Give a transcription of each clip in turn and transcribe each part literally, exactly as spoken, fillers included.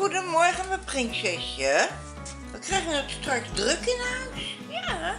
Goedemorgen, mijn prinsesje. We krijgen het straks druk in huis. Ja.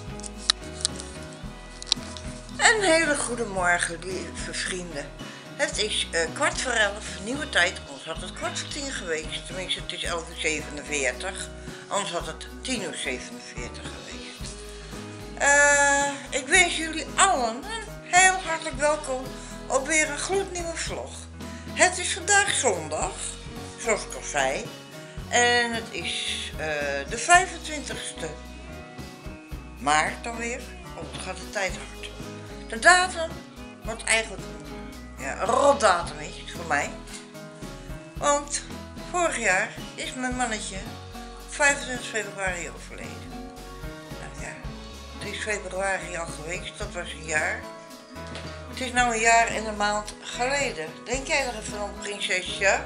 Een hele goede morgen, lieve vrienden. Het is uh, kwart voor elf, nieuwe tijd. Anders had het kwart voor tien geweest. Tenminste, het is elf uur zevenenveertig. Anders had het tien uur zevenenveertig geweest. Uh, ik wens jullie allen een heel hartelijk welkom op weer een gloednieuwe vlog. Het is vandaag zondag, zoals ik al zei. En het is uh, de vijfentwintigste maart alweer. Oh, het gaat de tijd hard. De datum, wat eigenlijk ja, een rotdatum is voor mij. Want vorig jaar is mijn mannetje op vijfentwintig februari overleden. Nou ja, het is februari al geweest, dat was een jaar. Het is nou een jaar en een maand geleden. Denk jij er even om, prinsesje?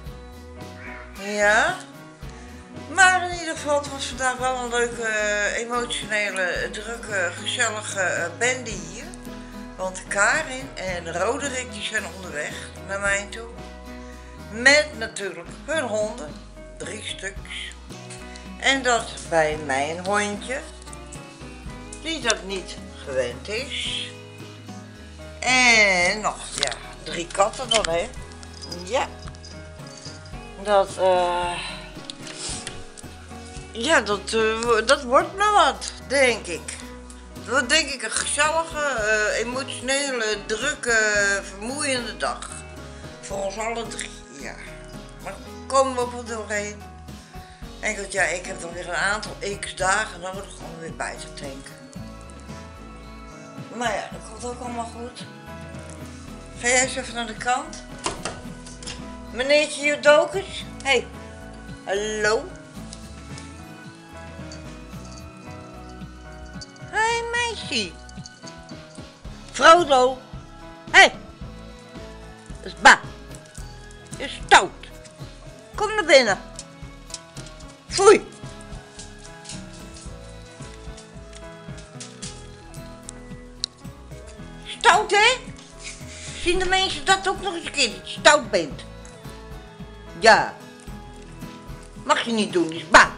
Ja? Maar in ieder geval, het was vandaag wel een leuke, emotionele, drukke, gezellige bende hier. Want Karin en Roderick die zijn onderweg naar mij toe. Met natuurlijk hun honden, drie stuks. En dat bij mij een hondje, die dat niet gewend is. En nog, ja, drie katten dan, hè. Ja. Dat, eh... Uh... Ja, dat, uh, dat wordt nou wat, denk ik. Dat wordt denk ik een gezellige, uh, emotionele, drukke, vermoeiende dag. Voor ons alle drie, ja. Maar komen we ook wel doorheen. En goed, ja, ik heb dan weer een aantal x-dagen nodig om weer bij te tanken. Maar ja, dat komt ook allemaal goed. Ga jij eens even naar de kant? Meneertje Jodokus? Hé, hey. Hallo? Hé, hey, meisje. Frodo. Hé. Hey. Dat is Ba. Je is stout. Kom naar binnen. Foei. Stout, hè? Zien de mensen dat ook nog eens een keer, dat je stout bent? Ja. Mag je niet doen, is Ba.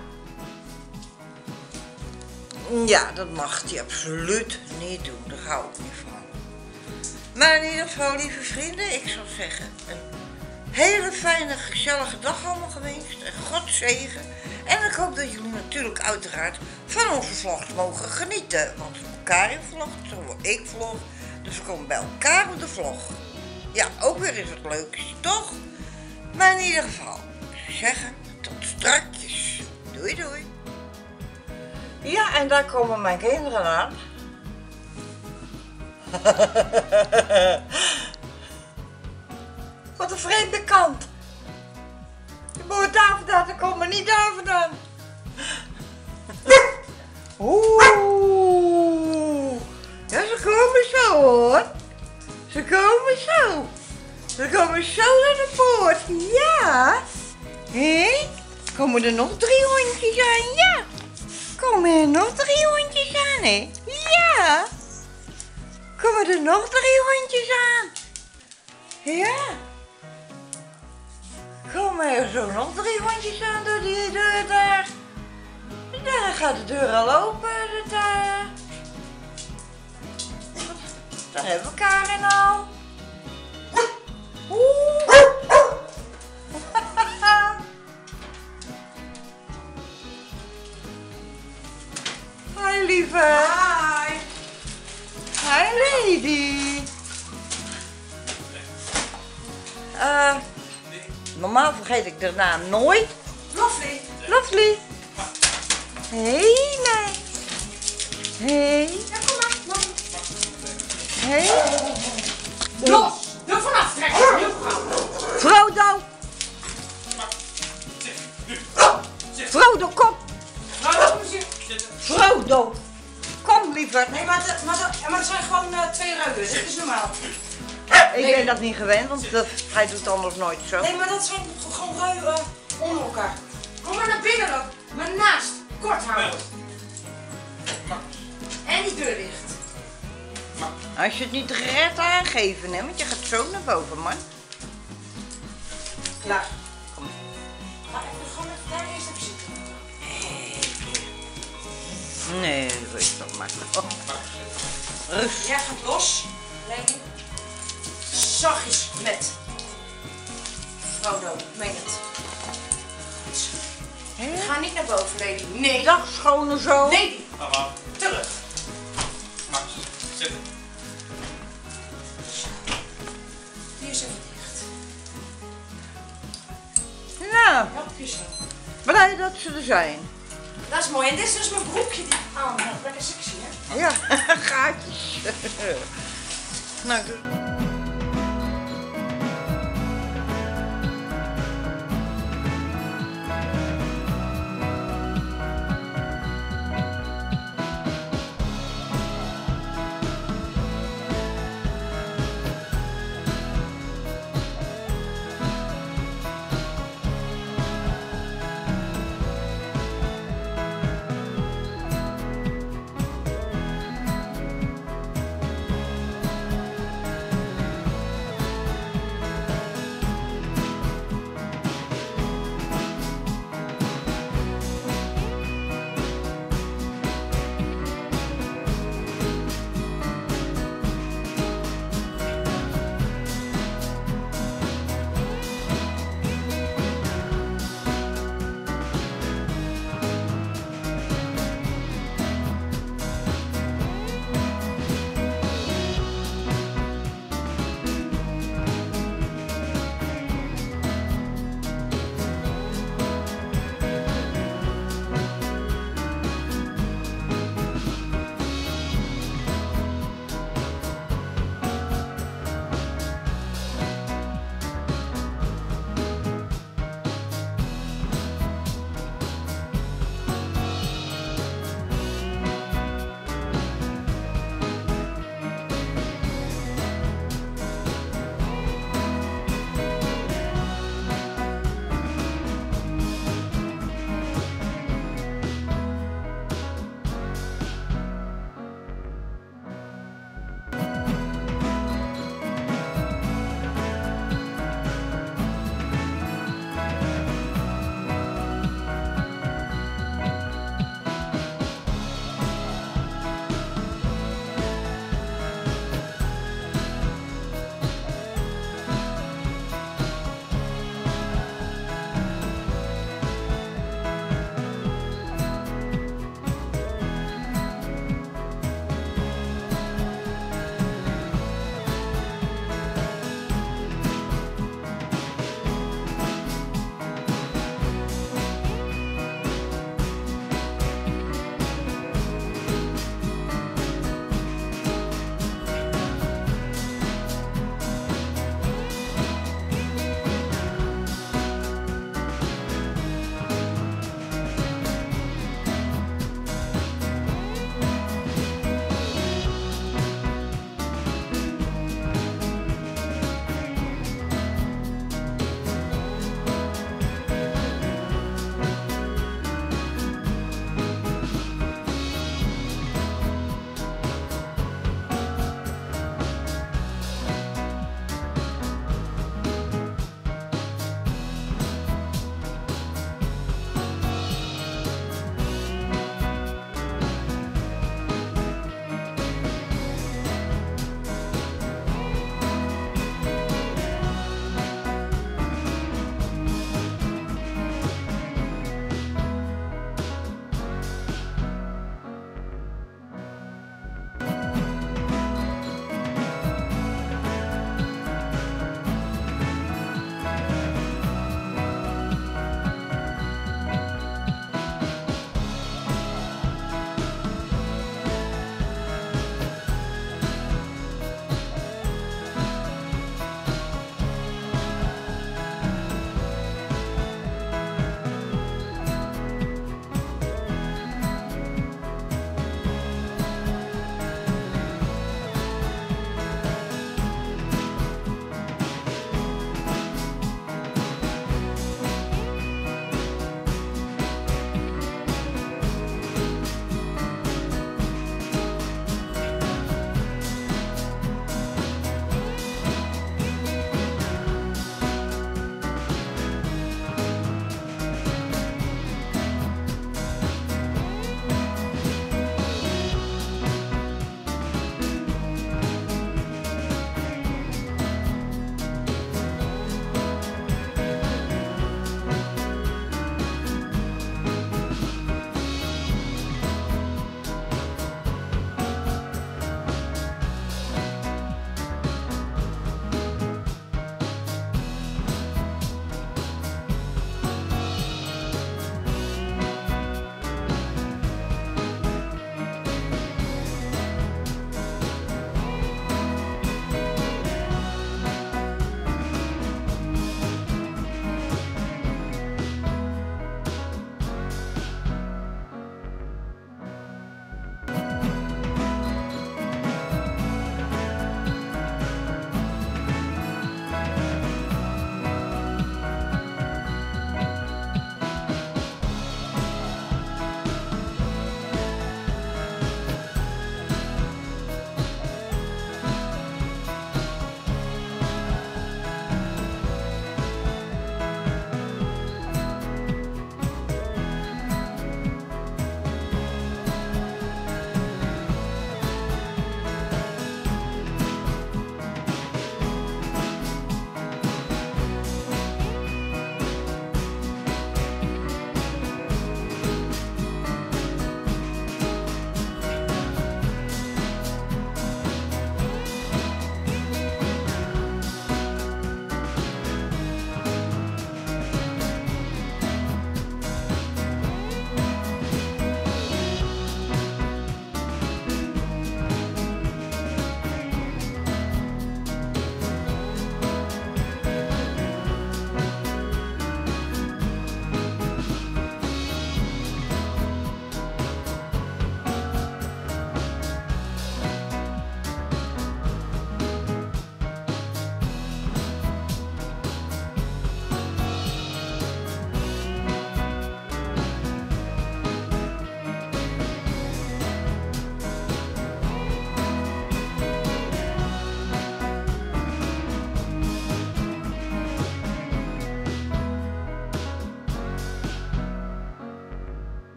Ja, dat mag hij absoluut niet doen. Daar hou ik niet van. Maar in ieder geval, lieve vrienden, ik zou zeggen, een hele fijne, gezellige dag allemaal gewenst. En God zegen. En ik hoop dat jullie natuurlijk uiteraard van onze vlogs mogen genieten. Want Karin vlogt, zo ik vlog. Dus we komen bij elkaar op de vlog. Ja, ook weer is het leuk, toch? Maar in ieder geval, ik zou zeggen, tot strakjes. Doei doei. Ja, en daar komen mijn kinderen aan. Wat een vreemde kant. Je moet daar vandaan, dan komen niet daar vandaan. Oeh. Ja, ze komen zo hoor. Ze komen zo. Ze komen zo naar de poort. Ja. Hé? Komen er nog drie hondjes aan? Ja. Komen er nog drie hondjes aan, hè? Ja. Komen er nog drie hondjes aan? Ja. Komen er zo nog drie hondjes aan door die deur daar? Daar gaat de deur al open. Daar, daar hebben we Karin al. Oeh. Hi lieve. Hi. Hi lady. Uh, normaal vergeet ik de naam nooit. Lovely. Lovely. Hey meid. Hey. Ja, kom maar. Kom. Hey. Los. Er vanaf trekken. Heel gauw. Frodo. Frodo, kom. Nou, kom eens hier. Frodo. Kom liever. Nee, maar, de, maar, de, maar er zijn gewoon uh, twee ruilen. Dat is normaal. Ik ben dat niet gewend, want dat, hij doet anders nooit zo. Nee, maar dat zijn gewoon ruilen uh, onder elkaar. Kom maar naar binnen dan. Maar naast. Kort houden. En die deur dicht. Als je het niet redt aangeven, hè, want je gaat zo naar boven, man. Klaar. Kom. Ga even, gewoon even daar eerst even zitten. Nee, rustig maar. Oh. Rustig. Jij gaat los, Leni. Zachtjes met. Frodo, meen het. He? Ga niet naar boven, Leni. Nee. Dag, schone zo. Leni, Mama, terug. Max, zitten. Die is even dicht. Nou, Help zo. blij dat ze er zijn. Dat is mooi. En dit is dus mijn broekje die ik aan heb. Lekker sexy, hè? Ja, gaatjes. Nou, doe-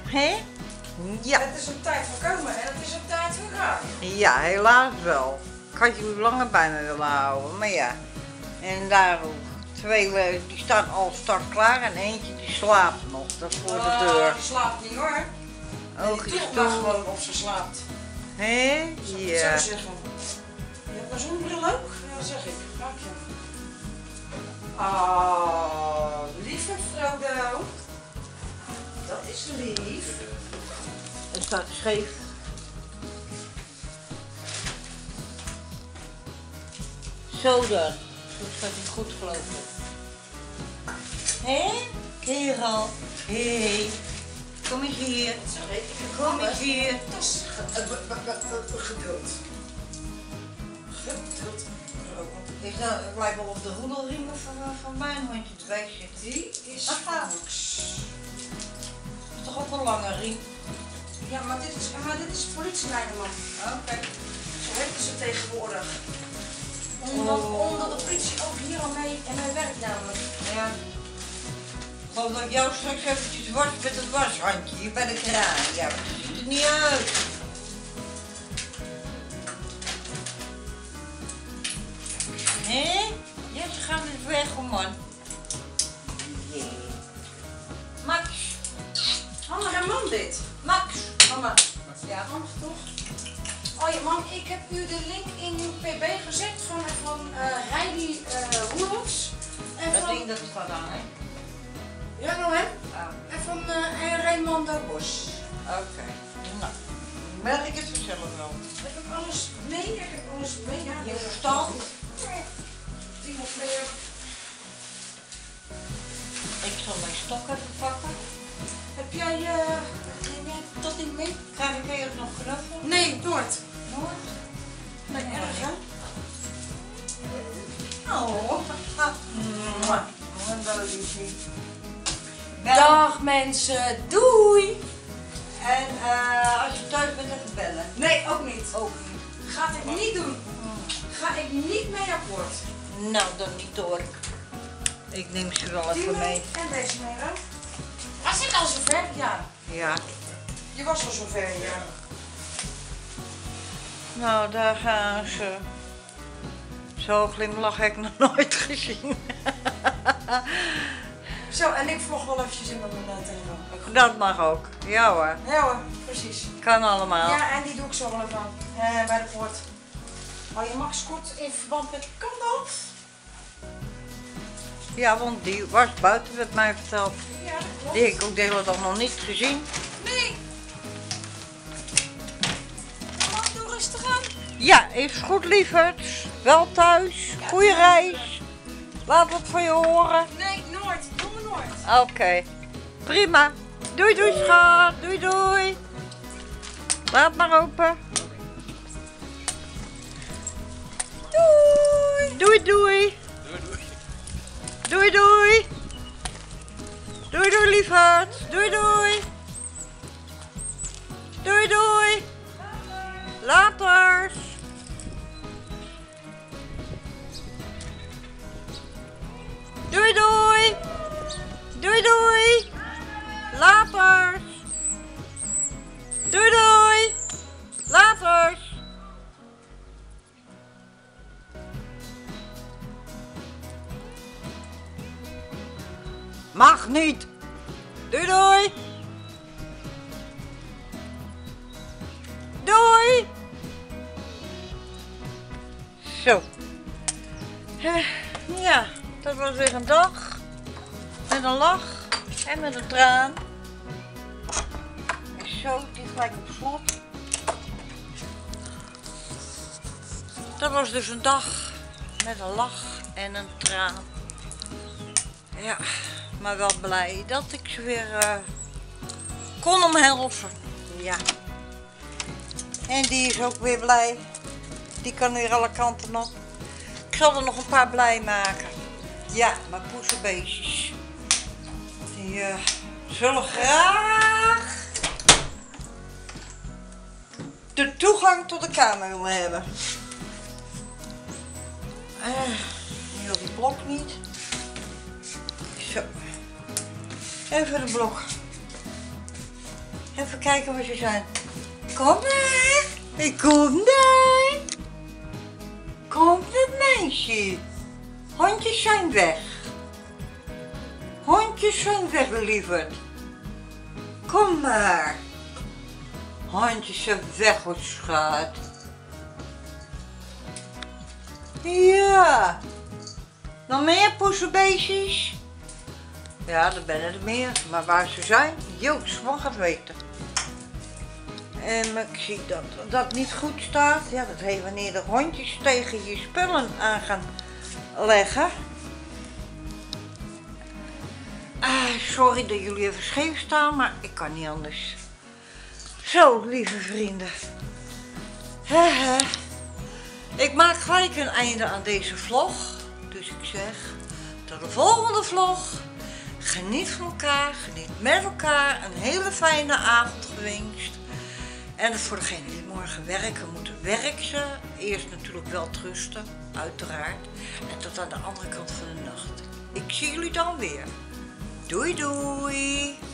Hé? Ja. Het is een tijd van komen en het is een tijd van gaan. Ja, helaas wel. Ik had je langer bij me willen houden, maar ja. En daarom, twee eh, die staan al start klaar en eentje die slaapt nog. Dat is voor de deur. Oh, die slaapt niet hoor. Oogjes Die toch toe. gewoon of ze slaapt. Hé? Zou ik Ja. het zo zeggen. Je hebt een zonnebril ook? Ja, dat zeg ik. Dank je. Oh, lieve Frodo. Dat is lief. Het staat scheef. Zo dan. Zo staat hij goed geloof ik. Hé? Kerel. Hé. Kom eens hier. Zeg ik. Kom eens hier. Dat is geduld. Geduld. Is nou, het lijkt wel op de roedelriemen van, van mijn hondje erbij zit. Die is Aha. niks. Dat is toch ook een lange riem? Ja, maar dit is, maar dit is politieleider, man. Oké. Zo heten ze tegenwoordig. Omdat, Oh. omdat de politie ook hier al mee en mij werkt namelijk. Ja. Gewoon dat ik jou straks eventjes was met het washandje hier bij de kraan. Ja, maar dat ziet er niet uit. Hé? Ja, ze gaan dus weg, oh man. Jee. Max. Handig en man dit. Max. Mama. Ja. Handig toch? Oh ja, mam, ik heb u de link in uw P B gezet van, van uh, Heidi uh, Roelofs. En Dat van, ding dat staat aan, hè? ja, nou hè? Oh. En van uh, en Raymond Bos. Oké. Nou, merk ik het vanzelf wel. Heb ik alles mee? Heb ik alles mee? Ja, Je verstand? Die nog meer. Ik zal mijn stok even pakken. Heb jij, uh, neem jij dat ding mee? Krijg ik eerst nog knuffel? Nee, Noord. Noord? Nee, erg hè? Oh. Mwah. Wat een liefie. Dag mensen, doei! En uh, als je thuis bent even bellen. Nee, ook niet. Ook niet. Ga ik niet doen. Ga ik niet mee akkoord. Nou, dan niet hoor. Ik neem ze wel Die even mee. mee en deze mee, hè? Was ik al zover? Ja. Ja. Je was al zover, ja. Nou, daar gaan ze. Zo glimlach heb ik nog nooit gezien. Zo, en ik vlog wel eventjes in met mijn uh, telefoon. Dat mag ook. Ja hoor. Ja hoor, precies. Kan allemaal. Ja, en die doe ik zo wel even aan. Eh, bij de poort. Oh, je Max kort in verband met Kandalf? Ja, want die was buiten met mij verteld. Ja, dat klopt. Die heb ik ook de hele dag nog niet gezien. Nee. Mag doe rustig aan. Ja, is goed lieverd. Wel thuis. Goeie reis. Laat wat van je horen. Nee, Noord. Doe me Noord. Oké. Okay. Prima. Doei doei schat. Doei doei. Laat maar open. Doei. Doei doei. Doei, doei. Doei doei. Doei doei lieverd. Doei doei. Doei doei. Later. Doei doei. Doei doei. Later. Doei doei. Later. Mag niet. Doei doei. Doei. Zo. Eh, Ja, dat was weer een dag. Met een lach en met een traan. En zo, die gelijk op slot. Dat was dus een dag met een lach en een traan. Ja, maar wel blij dat ik ze weer uh, kon omhelzen. Ja. En die is ook weer blij. Die kan weer alle kanten op. Ik zal er nog een paar blij maken. Ja, mijn poesenbeestjes. Die uh, zullen graag de toegang tot de kamer willen hebben. Uh, heel die blok niet. Zo. Even de blok. even kijken waar ze zijn. Kom maar. Ik kom daar. Kom het meisje. Hondjes zijn weg. Hondjes zijn weg, lieverd. Kom maar. Hondjes zijn weg, wat schat. Ja. Nog meer poezenbeestjes? Ja, er ben er meer. Maar waar ze zijn, Joost mag het weten. En ik zie dat dat niet goed staat. Ja, dat heeft wanneer de hondjes tegen je spullen aan gaan leggen. Ah, sorry dat jullie even scheef staan, maar ik kan niet anders. Zo, lieve vrienden. Hehe. Ik maak gelijk een einde aan deze vlog. Dus ik zeg, tot de volgende vlog. Geniet van elkaar, geniet met elkaar. Een hele fijne avond gewenst. En voor degenen die morgen werken, moeten werken ze. Eerst natuurlijk wel rusten, uiteraard. En tot aan de andere kant van de nacht. Ik zie jullie dan weer. Doei doei!